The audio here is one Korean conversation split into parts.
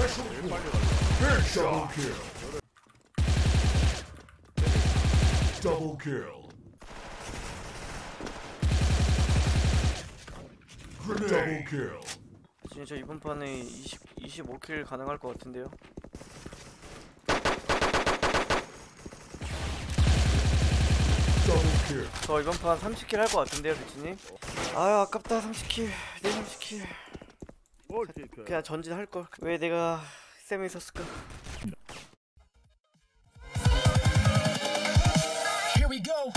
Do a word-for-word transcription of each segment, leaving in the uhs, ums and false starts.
제일 빨리 갈라. Double kill. Double kill. 진짜 이번 판에 이십, 이십오 킬 가능할 것 같은데요. Double kill. 저 이번 판 삼십 킬 할 것 같은데요, 배치님. 아유 아깝다. 삼십 킬. 내 삼십 킬. 뭘 제일 그냥 전진할 걸. 왜 내가 쌤에 있었을까? Here we go.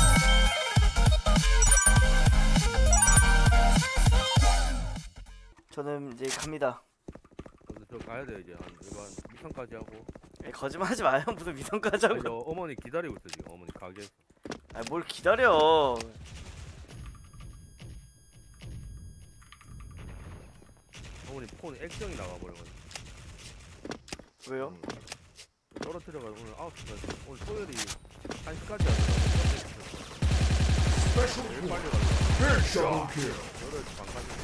저는 이제 갑니다. 근데 저 가야 돼 이제 한 일반 미션까지 하고. 에이, 거짓말하지 마요. 무슨 미성까지 하고. 아니, 저 어머니 기다리고 있어 지금 어머니 가게에서. 아 뭘 기다려. 어머니 폰 액정이 나가버려가지고. 왜요? 응. 떨어뜨려가지고 오늘 아홉 시까지 오늘 토요일이 한 시까지 하더라고. Special 제일 point. 빨리 갈라. Headshot kill. 저를 반까지.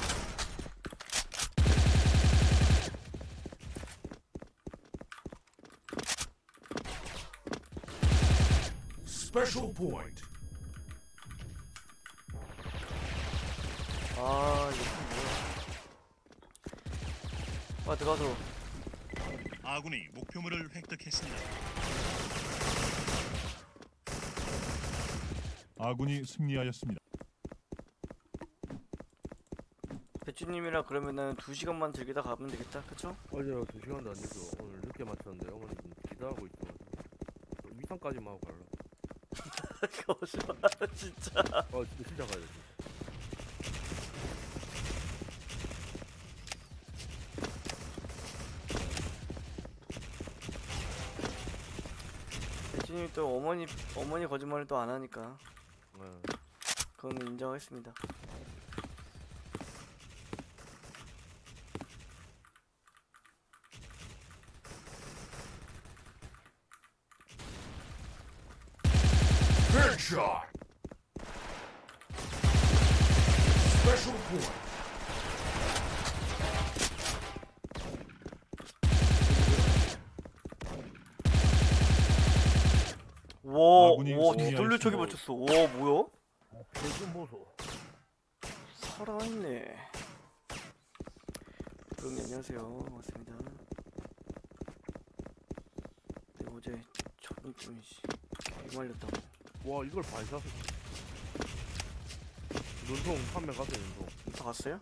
Special point. 아 이거 뭐야? 아 들어가서. 아군이 목표물을 획득했습니다. 아군이 승리하였습니다. 배추님이랑 그러면은 두 시간만 즐기다 가면 되겠다, 그쵸? 어제 두 시간도 안 돼서 오늘 늦게 맞췄는데 어머니 좀 기다리고 있어. 위상까지만 하고 갈라. 거짓말 진짜. 어 진짜 진짜 가야 돼. 배추님이 또 어머니 어머니 거짓말을 또 안 하니까 네. 그건 인정하겠습니다. Headshot. Special point. 와, 아군이 와, 승리하였습니다. 돌려차기 맞췄어. 와, 뭐야? 대좀 보소. 살아있네. 그럼 안녕하세요. 반갑습니다. 내가 어제 저녁쯤에 씨 개말렸다고. 와 이걸 반샷. 눈송 판매 갔어요 눈송. 다 갔어요?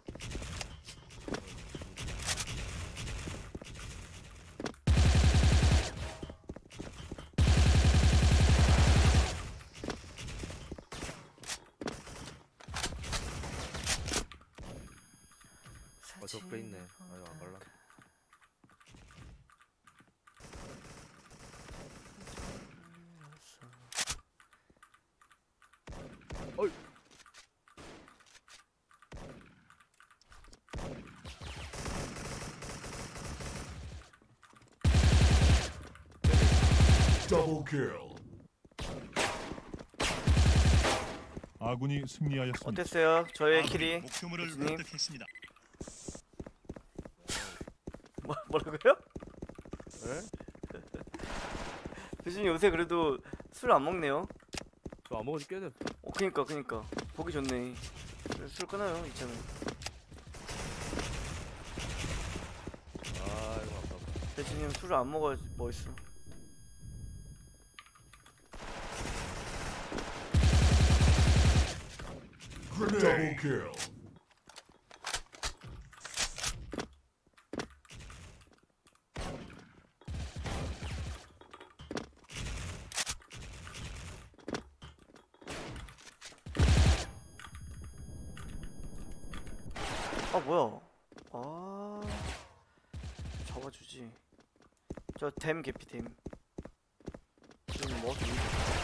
아 적배 있네. 아유 안 갈라. 어이. Double kill. 아군이 승리하였습니다. 어땠어요? 저의 아군이 킬이 목표물을 교수님? 획득했습니다. 뭐, 뭐라고요? 에? 교수님 요새 그래도 술 안 먹네요. 저 안 먹은 지 꽤 됐어. 어, 그니까 그니까 보기 좋네. 술 끊어요 이참에. 아 이거 아깝다. 대신님 술을 안 먹어야 멋있어. Double kill. 아 뭐야? 아 잡아주지. 저 댐 개피 댐. 지금 뭐 어떻게?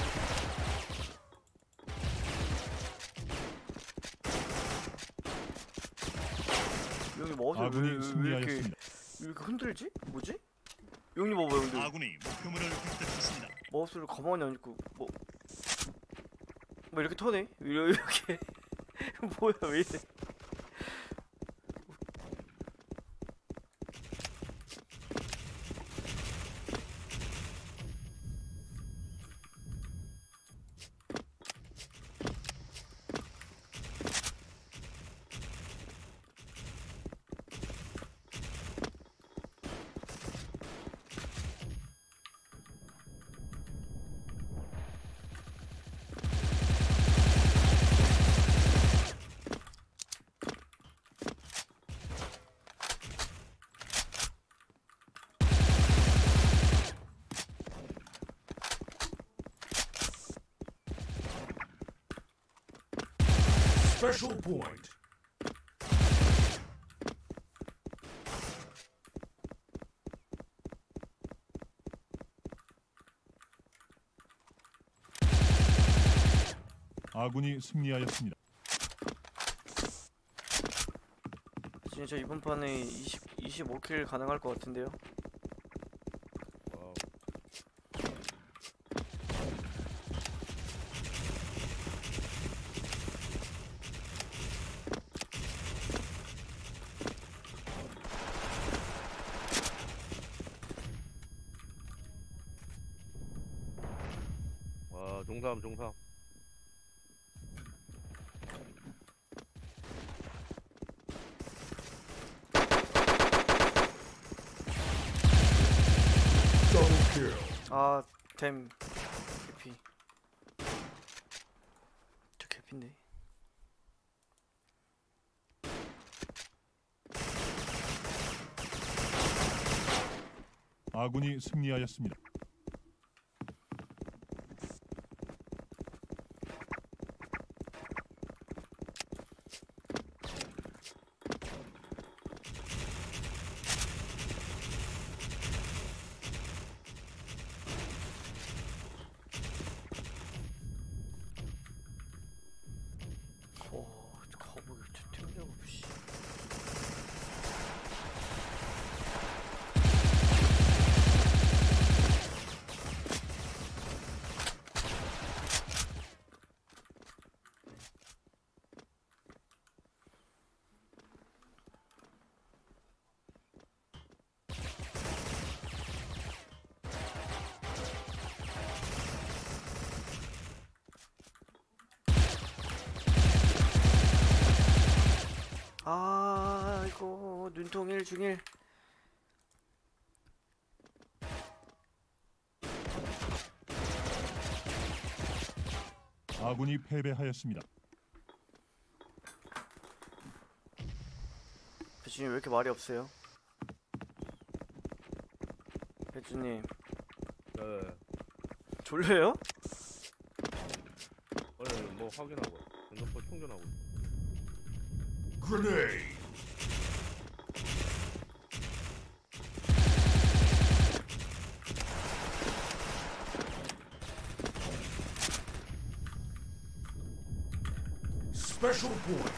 여기 뭐지? 왜, 아군이 왜, 왜 이렇게 승리하였습니다. 왜 이렇게 흔들지? 뭐지? 여기 봐봐요 근데 아군이 목표물을 획득했습니다. 마우스를 가만히 안 있고 뭐 뭐 이렇게 터네? 이렇게 뭐야 왜 이래? Special point. 아군이 승리하였습니다. 진짜 이번 판에 이십, 이십오 킬 가능할 것 같은데요. 와우. 와, 종삼 종삼. Double kill. 아, 댐 개피. 저 개피인데. 아군이 승리하였습니다. 오, 저 거북이 저 튕겨고 씨. 아, 이거 눈통일 중일. 아군이 패배하였습니다. 배추님 왜 이렇게 말이 없어요? 배추님 네. 졸려요? 아니 뭐 확인하고 핸드폰 충전하고 있어. Grenade. Special point.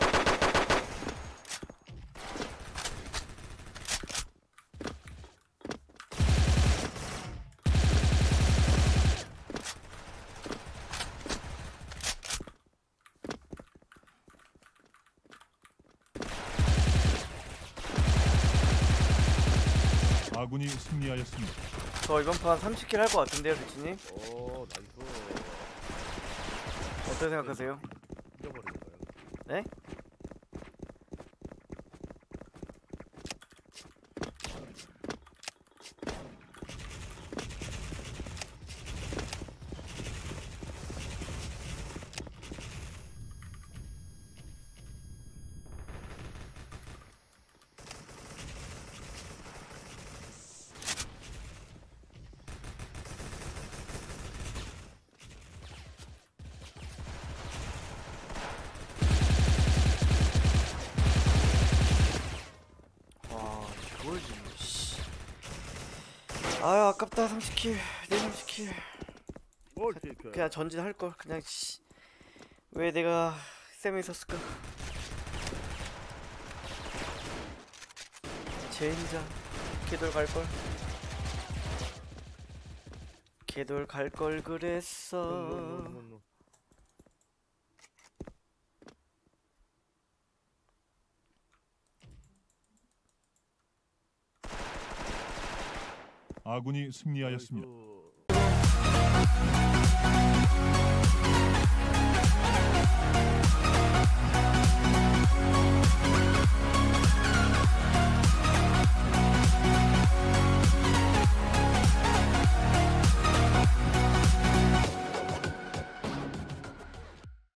아군이 승리하였습니다. 저 이번 판 삼십 킬 할 것 같은데요, 배추님? 오 나이스. 어떻게 생각하세요? 잊어버리는 거야. 네? 와, 이걸 지금 씨. 아유, 아깝다. 삼십 킬. 내 삼십 킬. 뭘 이렇게 그냥 전진할 걸. 그냥 씨. 왜 내가 쌤에 있었을까? 젠장. 개돌 갈 걸. 개돌 갈 걸 그랬어. 노노노노노. 아군이 승리하였습니다. 나이스.